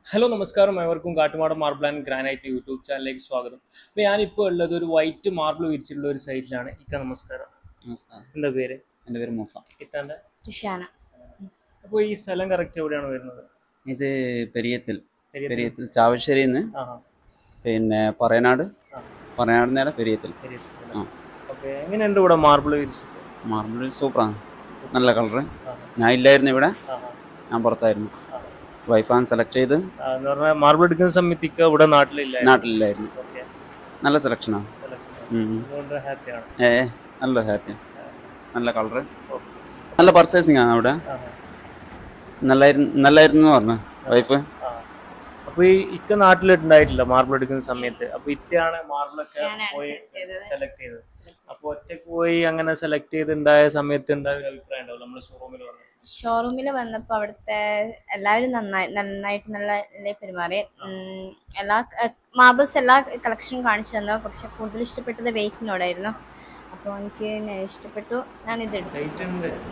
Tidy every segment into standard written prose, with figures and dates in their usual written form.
Hello, Namaskaram. I'm Kattumadam Marble and Granite YouTube channel. Swagatham. I am a white marble site. Namaskaram. Namaskar. In the way. And very Mosa. Itanda? Tishana. Who is selling a corrective? This is Periatil. Periatil Chavashari in Paranad. Paranad Periatil. Okay. I'm going to do a marble. Marble is super. Nalla color. Nine layer Nevada. Number 5. Wife and selected. Marble becomes some mythical wood not layer. Okay. Nalla selection. Happy. Eh, Nalla happy. Nalla color. Nalla purchasing. Nalla wife. We can not let night la marble becomes some myth. A Pitiana marble selected. A poetic way and selected and die some myth and I will find out. ഷോറൂമിൽ വന്നപ്പോൾ അവിടുത്തെ എല്ലാവരും നന്നായിട്ട് നല്ല പെരുമാറി. എല്ലാ marbles എല്ലാ കളക്ഷനും കാണിച്ചു തന്നു. പക്ഷെ കൂടുതൽ ഇഷ്ടപ്പെട്ടത് വെയിറ്റിനോടായിരുന്നു. അപ്പോൾ എനിക്ക് ഇഷ്ടപ്പെട്ടു. ഞാൻ ഇത് എടുത്തു.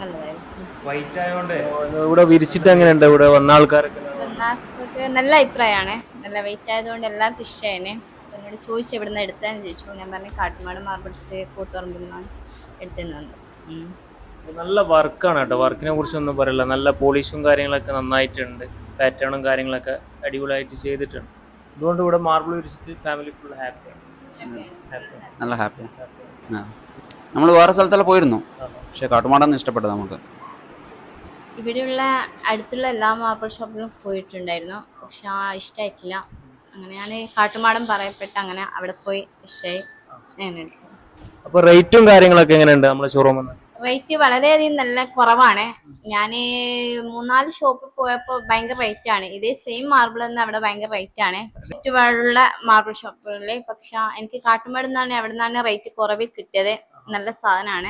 നല്ല അഭിപ്രായമാണ്. നല്ല വെയിറ്റ് ആയതുകൊണ്ട് എല്ലാവർക്കും ഇഷ്ടമായിനെ. എന്നോട് ചോദിച്ചു എവിടെ നിന്ന് എടുത്താന്ന് ചോദിച്ചു. ഞാൻ പറഞ്ഞു കാട്ടുമാടം മാർബിൾസ് കൂത്തുപറമ്പിൽ എടുത്തെന്നു. നല്ല വർക്കാണ് കേട്ടോ. വർക്കിനെ കുറിച്ചൊന്നും പറയില്ല. നല്ല പോളിഷും കാര്യങ്ങളൊക്കെ നന്നായിട്ടുണ്ട്. പാറ്റേണും കാര്യങ്ങളൊക്കെ അടിപൊളിയായിട്ട് ചെയ്തിട്ടുണ്ട്. അതുകൊണ്ട് ഇവിടെ മാർബിൾ വിരിച്ചിട്ട് ഫാമിലി ഫുൾ ഹാപ്പിയാണ്. നല്ല ഹാപ്പിയാണ്. നമ്മൾ വേറെ സ്ഥലത്തെല്ലാം പോയിരുന്നു. പക്ഷെ കാട്ടുമാടം ഇഷ്ടപ്പെട്ടു നമുക്ക്. ഇവിടെയുള്ള അടുത്തുള്ള എല്ലാ മാർബിൾ ഷോപ്പിലും പോയിട്ടുണ്ടായിരുന്നു. പക്ഷെ ഇഷ്ടമായിട്ടില്ല. അങ്ങനെ ഞാൻ കാട്ടുമാടം പറയപ്പെട്ട് അങ്ങനെ അവിടെ പോയി ഇഷ്ടമായി. അപ്പോൾ റേറ്റും കാര്യങ്ങളൊക്കെ എങ്ങനെയുണ്ട് നമ്മുടെ ഷോറൂമിൽ? റേറ്റ് വളരെയധികം നല്ല കുറവാണ്. ഞാൻ 3-4 ഷോപ്പിൽ പോയപ്പോൾ ഭയങ്കര റേറ്റ് ആണ്. ഇതേ സെയിം മാർബിൾ തന്നെ അവിടെ ഭയങ്കര റേറ്റ് ആണ് ചുറ്റുപാടുള്ള മാർബിൾ ഷോപ്പുകളിൽ. പക്ഷെ എനിക്ക് കാട്ടുമാട് നിന്നാണ് അവിടെ നിന്നാണ് റേറ്റ് കുറവിൽ കിട്ടിയത്. നല്ല സാധനമാണ്.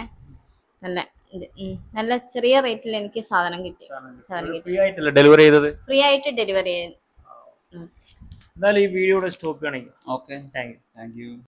നല്ല ചെറിയ റേറ്റിൽ എനിക്ക് സാധനം കിട്ടി. ഫ്രീ ആയിട്ട് ഡെലിവറി ചെയ്തു. എന്തായാലും ഈ വീഡിയോയുടെ സ്റ്റോപ്പ് ചെയ്യണമെങ്കിൽ. Okay, thank U.